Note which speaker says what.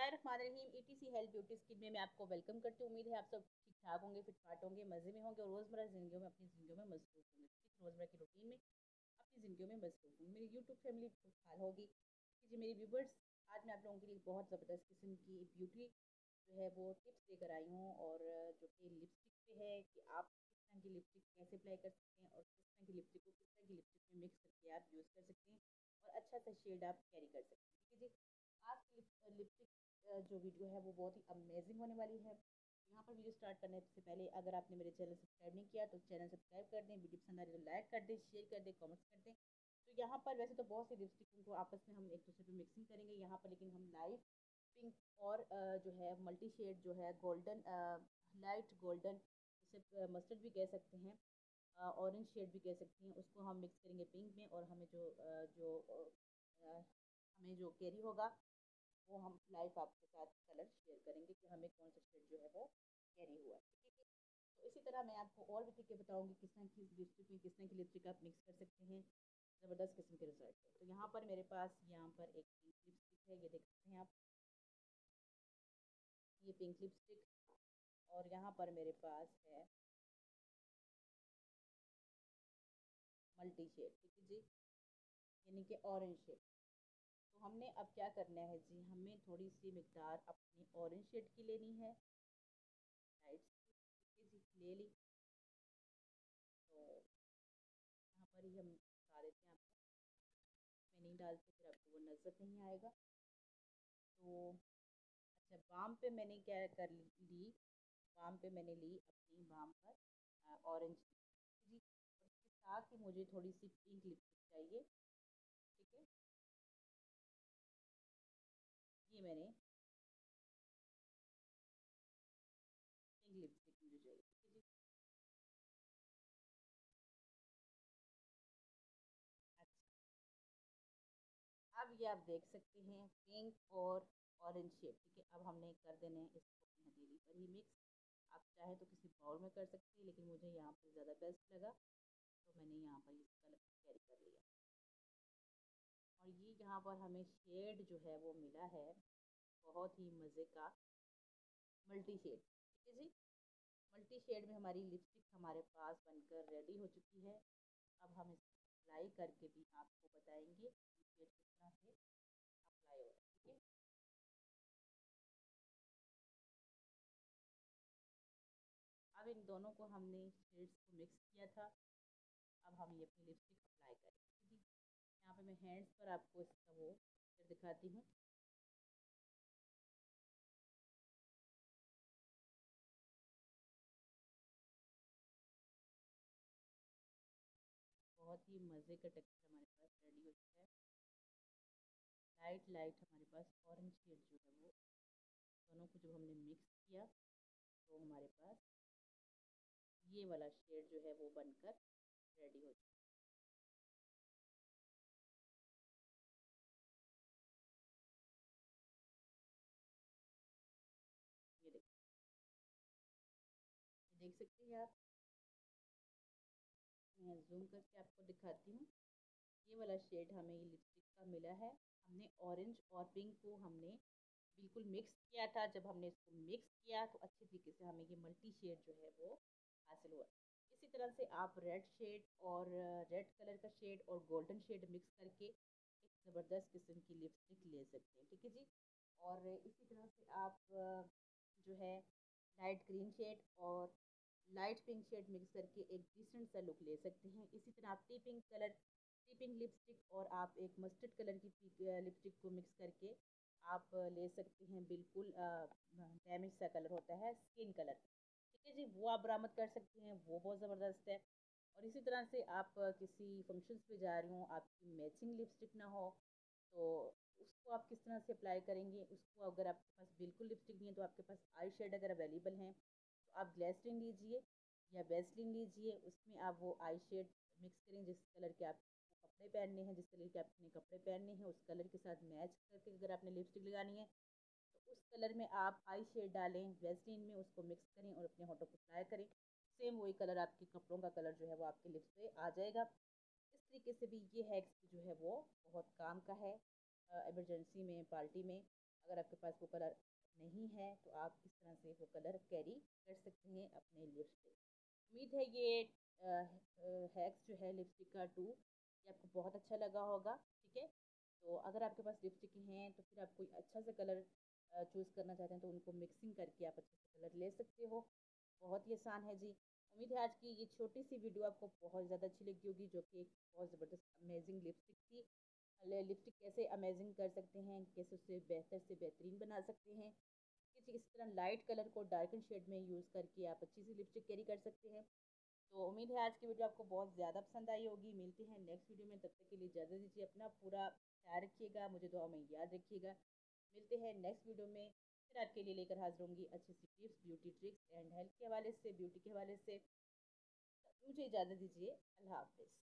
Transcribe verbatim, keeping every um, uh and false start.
Speaker 1: बिस्मिल्लाहिर्रहमानिर्रहीम etc health beauty skin में मैं आपको वेलकम करती हूँ। उम्मीद है आप सब ठीक ठाक होंगे, फिट फाट होंगे, मज़े में होंगे और रोज़मर्रा ज़िंदगियों में अपनी ज़िंदगियों में मसरूफ़ होंगे। रोज़मर्रा की रूटीन में अपनी ज़िंदगियों में मसरूफ़ होंगे। मेरी यूट्यूब फैमिली खुशहाल होगी। जी मेरी व्यूवर्स, आज मैं आप लोगों के लिए बहुत ज़बरदस्त किस्म की ब्यूटी जो है वो टिप्स लेकर आई हूँ, और जो कि लिपस्टिक पे है कि आप किस तरह की लिपस्टिक कैसे अप्लाई कर सकते हैं और किस तरह की लिपस्टिक को किस तरह की लिपस्टिक में मिक्स करके आप यूज़ कर सकते हैं और अच्छा सा शेड आप कैरी कर सकते हैं। ठीक है जी, आज की लिप लिपस्टिक अ, जो वीडियो है वो बहुत ही अमेजिंग होने वाली है। यहाँ पर वीडियो स्टार्ट करने से पहले अगर आपने मेरे चैनल सब्सक्राइब नहीं किया तो चैनल सब्सक्राइब कर दें, वीडियो पसंद आ रही है तो लाइक कर दें, शेयर कर दें, कमेंट्स कर दें। तो यहाँ पर वैसे तो बहुत सी लिपस्टिक को आपस में हम एक दूसरे पे मिक्सिंग करेंगे यहाँ पर, लेकिन हम लाइट पिंक और अ, जो है मल्टी शेड जो है गोल्डन, लाइट गोल्डन, जिसे मस्टर्ड भी कह सकते हैं, ऑरेंज शेड भी कह सकती हैं, उसको हम मिक्स करेंगे पिंक में। और हमें जो अ, जो अ, हमें जो कैरी होगा वो हम लाइव आपके साथ कलर शेयर करेंगे कि हमें कौन सा शेड जो है वो कैरी हुआ है। ठीक है, तो इसी तरह मैं आपको और भी तरीके बताऊंगी किस तरह की लिपस्टिक में किस तरह की लिपस्टिक आप मिक्स कर सकते हैं ज़बरदस्त किस्म के रिजल्ट है। तो यहाँ पर मेरे पास यहाँ पर एक पिंक लिपस्टिक है, ये देख सकते हैं आप, ये पिंक लिपस्टिक। और यहाँ पर मेरे पास है मल्टी शेड, ठीक है जी, यानी कि ऑरेंज शेड। तो हमने अब क्या करना है जी, हमें थोड़ी सी मिकदार अपनी ऑरेंज शेड की लेनी है, लाइट सी, ठीक है जी, ले ली। तो यहाँ पर ही हम बता देते हैं आपको, मैं नहीं डालती फिर आपको वो नज़र नहीं आएगा। तो अच्छा, बाम पे मैंने क्या कर ली, बाम पे मैंने ली अपनी बाम पर ऑरेंज जी, और इसके साथ ही मुझे थोड़ी सी पिंक लिपस्टिक चाहिए। ठीक है, ये मैंने पिंक लिपस्टिक मुझे चाहिए। ठीक है जी, अच्छा, अब ये आप देख सकते हैं पिंक और ऑरेंज शेड। ठीक है, अब हमने कर देने हैं इसको अपनी हथेली पर ही मिक्स। आप चाहे तो किसी बाउल में कर सकते हैं, लेकिन मुझे यहाँ पर ज़्यादा बेस्ट लगा तो मैंने यहाँ पर इसका कैरी कर लिया। और ये यहाँ पर हमें शेड जो है वो मिला है बहुत ही मज़े का मल्टी शेड। ठीक है जी, मल्टी शेड में हमारी लिपस्टिक हमारे पास बनकर रेडी हो चुकी है। अब हम इसको अप्लाई करके भी आपको बताएंगे कि शेड किस तरह से अप्लाई हो रहा है। ठीक है, अब इन दोनों को हमने शेड्स को मिक्स किया था, अब हम ये अपनी लिपस्टिक अप्लाई करेंगे जी। यहाँ पे मैं हैंड्स पर आपको इसका वो पिक्चर दिखाती हूँ। बहुत ही मज़े का टेक्सचर हमारे पास रेडी हो चुका है। लाइट लाइट हमारे पास ऑरेंज शेड जो है वो, दोनों को जब हमने मिक्स किया तो हमारे पास ये वाला शेड जो है वो बनकर रेडी हो चुका है। ये देख ये देख सकते हैं आप, मैं जूम करके आपको दिखाती हूँ। ये वाला शेड हमें ये लिपस्टिक का मिला है। हमने ऑरेंज और पिंक को हमने बिल्कुल मिक्स किया था। जब हमने इसको मिक्स किया तो अच्छी तरीके से हमें ये मल्टी शेड जो है वो हासिल हुआ। इसी तरह से आप रेड शेड और रेड कलर का शेड और गोल्डन शेड मिक्स करके एक ज़बरदस्त किस्म की लिपस्टिक ले सकते हैं। ठीक है जी, और इसी तरह से आप अ, जो है लाइट ग्रीन शेड और लाइट पिंक शेड मिक्स करके एक डिसेंट सा लुक ले सकते हैं। इसी तरह आप tea pink colour, tea pink lipstick और आप एक मस्टर्ड कलर की लिपस्टिक को मिक्स करके आप ले सकते हैं, बिल्कुल डैमेज सा कलर होता है स्किन कलर। ठीक है जी, वो आप बरामद कर सकते हैं, वो बहुत ज़बरदस्त है। और इसी तरह से आप किसी फंक्शंस पे जा रही हो, आपकी मैचिंग लिपस्टिक ना हो तो उसको आप किस तरह से अप्लाई करेंगे। उसको अगर आपके पास बिल्कुल लिपस्टिक नहीं है तो आपके पास आई शेड अगर अवेलेबल हैं तो आप ग्लिसरीन लीजिए या वेस्लिन लीजिए, उसमें आप वो आई शेड मिक्स करें जिस कलर के आपको कपड़े पहनने हैं, जिस कलर के आपने कपड़े पहनने हैं उस कलर के साथ मैच करके अगर आपने लिपस्टिक लगानी है तो उस कलर में आप आई शेड डालें वेस्लिन में, उसको मिक्स करें और अपने होठों को अप्लाई करें। सेम वही कलर आपके कपड़ों का कलर जो है वो आपके लिप्स पे आ जाएगा। इस तरीके से भी ये हैक्स जो है वो बहुत काम का है इमरजेंसी में, पार्टी में। अगर आपके पास वो कलर नहीं है तो आप इस तरह से वो कलर कैरी कर सकते हैं अपने लिप्स पे। उम्मीद है ये हैक्स जो है लिपस्टिक का टू ये आपको बहुत अच्छा लगा होगा। ठीक है, तो अगर आपके पास लिपस्टिक हैं तो फिर आप कोई अच्छा सा कलर चूज़ करना चाहते हैं तो उनको मिक्सिंग करके आप अच्छे से कलर ले सकते हो। बहुत ही आसान है जी। उम्मीद है आज की ये छोटी सी वीडियो आपको बहुत ज़्यादा अच्छी लगी होगी, जो कि एक बहुत ज़बरदस्त अमेजिंग लिपस्टिक थी। लिपस्टिक कैसे अमेजिंग कर सकते हैं, कैसे उससे बेहतर से बेहतरीन बना सकते हैं, किसी इस तरह लाइट कलर को डार्कन शेड में यूज़ करके आप अच्छी सी लिपस्टिक कैरी कर सकते हैं। तो उम्मीद है आज की वीडियो आपको बहुत ज़्यादा पसंद आई होगी। मिलते हैं नेक्स्ट वीडियो में, तब तक के लिए इजाज़त दीजिए। अपना पूरा ख्याल रखिएगा, मुझे दुआ में याद रखिएगा। मिलते हैं नेक्स्ट वीडियो में, फिर आपके लिए लेकर हाजिर होंगी अच्छी सी tips, beauty tricks and health के हवाले से, ब्यूटी के हवाले से। मुझे इजाज़त दीजिए। अल्लाह हाफ़िज़।